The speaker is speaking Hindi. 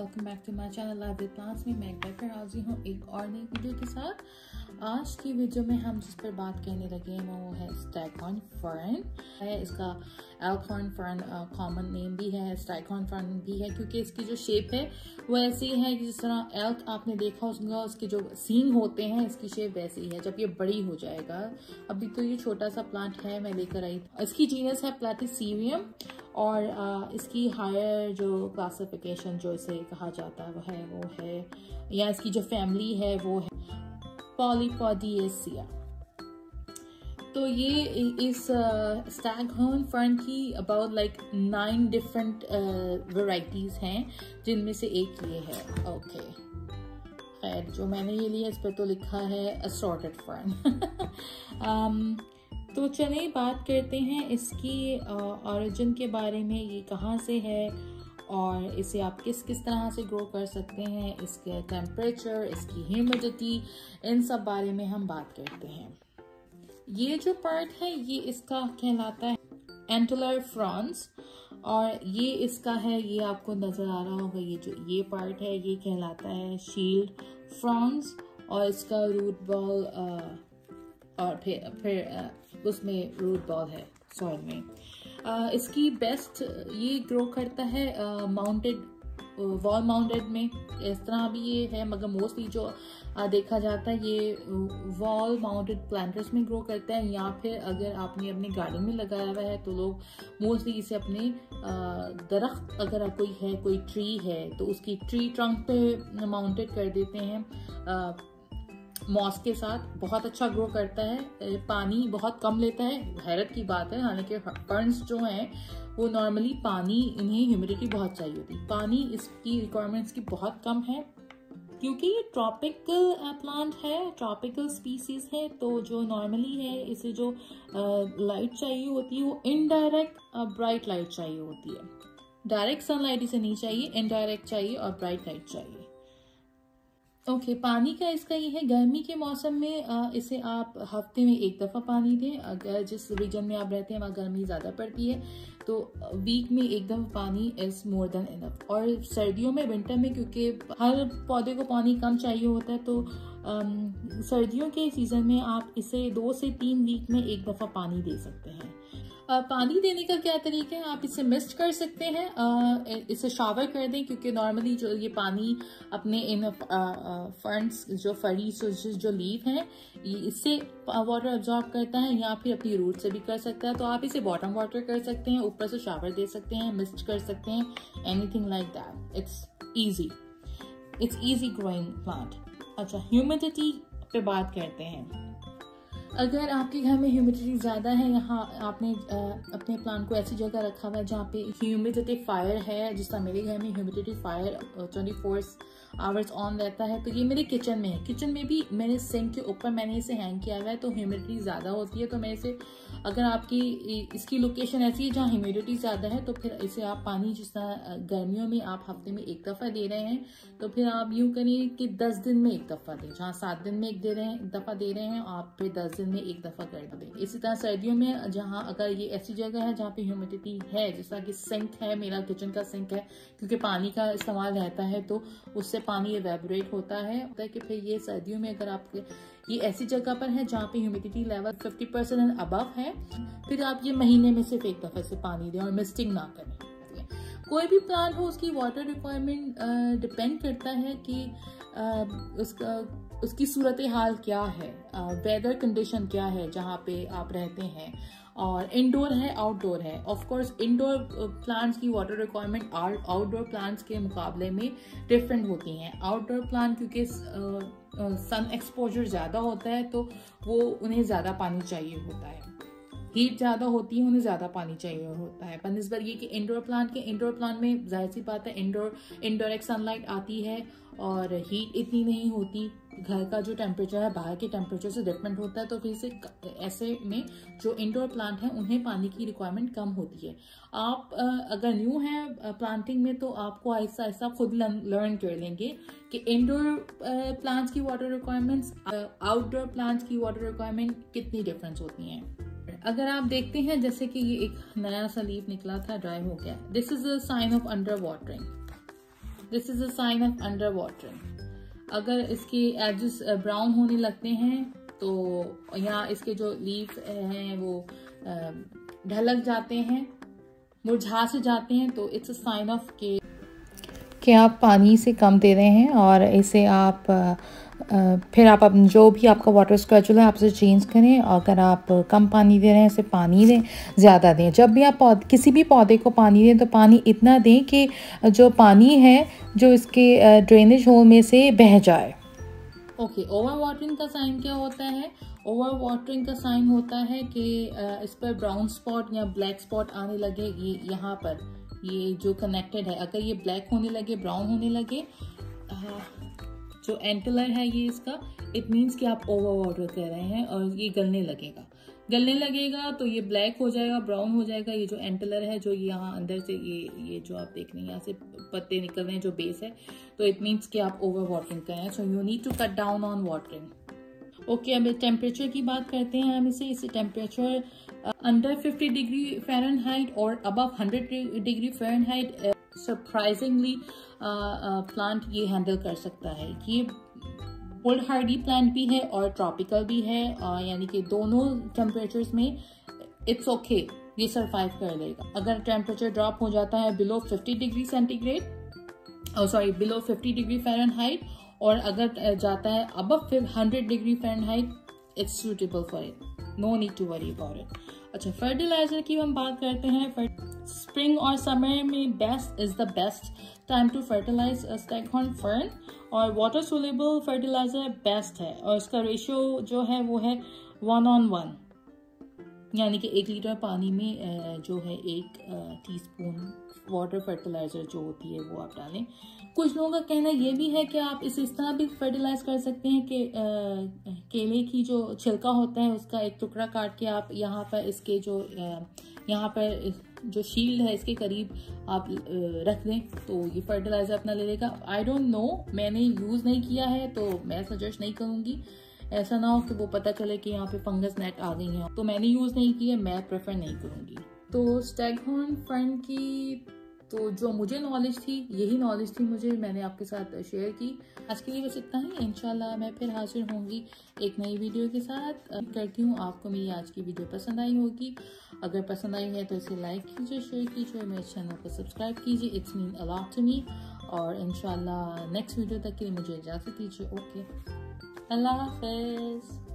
Welcome back to my channel live with plants में मैं एक बार फिर हाजिर हूँ एक और नई वीडियो के साथ। आज की वीडियो में हम जिस पर बात करने लगे हैं वो है स्टैगहॉर्न फर्न है। इसका एल्कहॉर्न फर्न कॉमन नेम भी है, स्टैगहॉर्न फर्न भी है, क्योंकि इसकी जो शेप है वो ऐसी है कि जिस तरह एल्क आपने देखा होगा उसके जो सींग होते हैं, इसकी शेप वैसी ही है जब ये बड़ी हो जाएगा। अभी तो ये छोटा सा प्लांट है, मैं लेकर आई। इसकी जीनस है प्लेटिसीरियम और इसकी हायर जो क्लासिफिकेशन जो इसे कहा जाता है वो है, या इसकी जो फैमिली है वो है पॉलीपोडिएसिया। तो ये इस स्टैगहॉर्न फर्न की अबाउट लाइक 9 डिफरेंट वेराइटीज हैं, जिनमें से एक ये है। ओके, खैर जो मैंने ये लिया इस पर तो लिखा है असॉर्टेड फर्न। तो चलिए बात करते हैं इसकी ओरिजिन के बारे में, ये कहाँ से है और इसे आप किस किस तरह से ग्रो कर सकते हैं, इसके टेम्परेचर, इसकी ह्यूमिडिटी, इन सब बारे में हम बात करते हैं। ये जो पार्ट है ये इसका कहलाता है एंटुलर फ्रॉन्स, और ये इसका है, ये आपको नजर आ रहा होगा, ये जो ये पार्ट है ये कहलाता है शील्ड फ्रॉन्स, और इसका रूट बॉल और फिर उसमें रूट बॉल है सॉइल में। इसकी बेस्ट ये ग्रो करता है माउंटेड वॉल माउंटेड में, इस तरह भी ये है, मगर मोस्टली जो देखा जाता है ये वॉल माउंटेड प्लांटर्स में ग्रो करता है, या फिर अगर आपने अपने गार्डन में लगाया हुआ है तो लोग मोस्टली इसे अपने दरख्त, अगर कोई है, कोई ट्री है तो उसकी ट्री ट्रंक पे माउंटेड कर देते हैं मॉस के साथ। बहुत अच्छा ग्रो करता है, पानी बहुत कम लेता है, हैरत की बात है। हालांकि फर्न्स जो हैं वो नॉर्मली पानी, इन्हें ह्यूमिडिटी बहुत चाहिए होती है, पानी इसकी रिक्वायरमेंट्स की बहुत कम है, क्योंकि ये ट्रॉपिकल प्लांट है, ट्रॉपिकल स्पीसीज है। तो जो नॉर्मली है इसे जो लाइट चाहिए होती है वो इनडायरेक्ट ब्राइट लाइट चाहिए होती है। डायरेक्ट सनलाइट इसे नहीं चाहिए, इनडायरेक्ट चाहिए और ब्राइट लाइट चाहिए। ओके, पानी का इसका ये है, गर्मी के मौसम में इसे आप हफ्ते में एक दफ़ा पानी दें। अगर जिस रीजन में आप रहते हैं वहाँ गर्मी ज़्यादा पड़ती है तो वीक में एक दफ़ा पानी इज़ मोर देन इनफ। और सर्दियों में, विंटर में, क्योंकि हर पौधे को पानी कम चाहिए होता है, तो सर्दियों के सीज़न में आप इसे 2 से 3 वीक में एक दफ़ा पानी दे सकते हैं। पानी देने का क्या तरीका है, आप इसे मिस्ट कर सकते हैं, इसे शावर कर दें, क्योंकि नॉर्मली जो ये पानी अपने इन फर्न्स जो फरी जो लीफ हैं इससे वाटर अब्जॉर्ब करता है, या फिर अपनी रूट से भी कर सकता है। तो आप इसे बॉटम वाटर कर सकते हैं, ऊपर से शावर दे सकते हैं, मिस्ट कर सकते हैं, anything like that. It's easy growing plant. अच्छा, ह्यूमिडिटी पे बात करते हैं। अगर आपके घर में ह्यूमिडिटी ज़्यादा है, यहाँ आपने अपने प्लांट को ऐसी जगह रखा हुआ है जहाँ पे ह्यूमिडिफायर है, जिस तरह मेरे घर में ह्यूमिडिफायर 24 आवर्स ऑन रहता है, तो ये मेरे किचन में है। किचन में भी मेरे सिंक के ऊपर मैंने इसे हैंग किया हुआ है, तो ह्यूमिडिटी ज़्यादा होती है, तो मैं इसे, अगर आपकी इसकी लोकेशन ऐसी है जहाँ ह्यूमिडिटी ज़्यादा है, तो फिर इसे आप पानी, जिस तरह गर्मियों में आप हफ्ते में एक दफ़ा दे रहे हैं, तो फिर आप यूँ करिए कि 10 दिन में एक दफ़ा दें। जहाँ 7 दिन में एक दफ़ा दे रहे हैं, आप फिर 10 दिन में एक दफ़ा कर दें। इसी तरह सर्दियों में, जहाँ अगर ये ऐसी जगह है जहाँ पे ह्यूमिडिटी है, जिस तरह कि सिंक है, मेरा किचन का सिंक है, क्योंकि पानी का इस्तेमाल रहता है तो उससे पानी एवेपोरेट होता है कि फिर ये सर्दियों में अगर आपके ये ऐसी जगह पर है जहाँ पे ह्यूमिडिटी लेवल 50% एंड अबव है, फिर आप ये महीने में सिर्फ एक दफ़ा से पानी दें और मिस्टिंग ना करें। कोई भी प्लांट हो, उसकी वाटर रिक्वायरमेंट डिपेंड करता है कि उसकी सूरत हाल क्या है, वेदर कंडीशन क्या है जहाँ पे आप रहते हैं, और इंडोर है, आउटडोर है। ऑफ कोर्स इंडोर प्लांट्स की वाटर रिक्वायरमेंट आउटडोर प्लांट्स के मुकाबले में डिफरेंट होती हैं। आउटडोर प्लांट क्योंकि सन एक्सपोजर ज़्यादा होता है तो वो उन्हें ज़्यादा पानी चाहिए होता है, हीट ज़्यादा होती है, उन्हें ज़्यादा पानी चाहिए होता है। बनस्बत ये कि इंडोर प्लांट में जाहिर सी बात है इंडोरेक्ट सनलाइट आती है और हीट इतनी नहीं होती, घर का जो टेम्परेचर है बाहर के टेम्परेचर से डिफरेंट होता है, तो फिर से ऐसे में जो इंडोर प्लांट हैं उन्हें पानी की रिक्वायरमेंट कम होती है। आप अगर न्यू हैं प्लांटिंग में तो आपको आहिस्ता आहिस्ता खुद लर्न कर लेंगे कि इंडोर प्लांट्स की वाटर रिक्वायरमेंट्स, आउटडोर प्लांट्स की वाटर रिक्वायरमेंट कितनी डिफरेंस होती हैं। अगर आप देखते हैं जैसे कि ये एक नया सा लीफ निकला था, ड्राई हो गया, this is a sign of under watering. This is a sign of under watering. अगर इसके एजेस ब्राउन होने लगते हैं तो यहाँ इसके जो लीफ हैं वो ढलक जाते हैं, मुरझा से जाते हैं, तो इट्स अ साइन ऑफ कि आप पानी से कम दे रहे हैं और इसे आप फिर आप जो भी आपका वाटर स्केड्यूल है आप इसे चेंज करें। अगर आप कम पानी दे रहे हैं इसे पानी दें, ज़्यादा दें। जब भी आप किसी भी पौधे को पानी दें तो पानी इतना दें कि जो पानी है जो इसके ड्रेनेज होल में से बह जाए। ओके, ओवर वाटरिंग का साइन क्या होता है? ओवर वाटरिंग का साइन होता है कि इस पर ब्राउन स्पॉट या ब्लैक स्पॉट आने लगे। ये यहाँ पर ये जो कनेक्टेड है, अगर ये ब्लैक होने लगे, ब्राउन होने लगे, जो एंटलर है ये इसका, इट मीन्स कि आप ओवर वाटर कर रहे हैं और ये गलने लगेगा तो ये ब्लैक हो जाएगा, ब्राउन हो जाएगा। ये जो एंटलर है जो यहाँ अंदर से ये जो आप देख रहे हैं यहाँ से पत्ते निकल रहे हैं जो बेस है, तो इट मीन्स कि आप ओवर वाटरिंग कर रहे हैं। So you need to cut down on watering. Okay, अब टेम्परेचर की बात करते हैं हम। इसे टेम्परेचर अंडर 50 डिग्री फ़ारेनहाइट और above 100 degree Fahrenheit surprisingly plant ये हैंडल कर सकता है। ये कोल्ड हार्डी प्लांट भी है और ट्रॉपिकल भी है, यानी कि दोनों टेम्परेचर्स में इट्स ओके, ये सरवाइव कर लेगा। अगर टेम्परेचर ड्रॉप हो जाता है below 50 degree centigrade, below 50 degree Fahrenheit, और अगर जाता है above 100 degree Fahrenheit, it's suitable for it, no need to worry about it. अच्छा, फर्टिलाइजर की हम बात करते हैं। स्प्रिंग और समर में best time to fertilise staghorn fern, और वाटर सोल्यूबल फर्टिलाइजर बेस्ट है, और इसका रेशियो जो है वो है 1:1, यानी कि 1 लीटर पानी में जो है 1 टीस्पून वाटर फर्टिलाइजर जो होती है वो आप डालें। कुछ लोगों का कहना ये भी है कि आप इसे इस तरह भी फर्टिलाइज कर सकते हैं कि केले की जो छिलका होता है उसका एक टुकड़ा काट के आप यहाँ पर इसके जो यहाँ पर जो शील्ड है इसके करीब आप रख दें तो ये फर्टिलाइजर अपना ले लेगा। आई डोंट नो, मैंने यूज़ नहीं किया है तो मैं सजेस्ट नहीं करूँगी। ऐसा ना हो कि वो पता चले कि यहाँ पे फंगस नेट आ गई है, तो मैंने यूज़ नहीं किया, मैं प्रेफर नहीं करूँगी। तो स्टैगहॉर्न फर्न की तो जो मुझे नॉलेज थी, यही नॉलेज थी मुझे, मैंने आपके साथ शेयर की। आज के लिए बस इतना ही। इंशाल्लाह मैं फिर हाजिर होंगी एक नई वीडियो के साथ। करती हूँ आपको मेरी आज की वीडियो पसंद आई होगी। अगर पसंद आई है तो इसे लाइक कीजिए, शेयर कीजिए, मेरे चैनल को सब्सक्राइब कीजिए, it's mean a lot to me. और इंशाल्लाह नेक्स्ट वीडियो तक के लिए मुझे इजाज़त दीजिए। ओके, अल्लाह हाफिज़।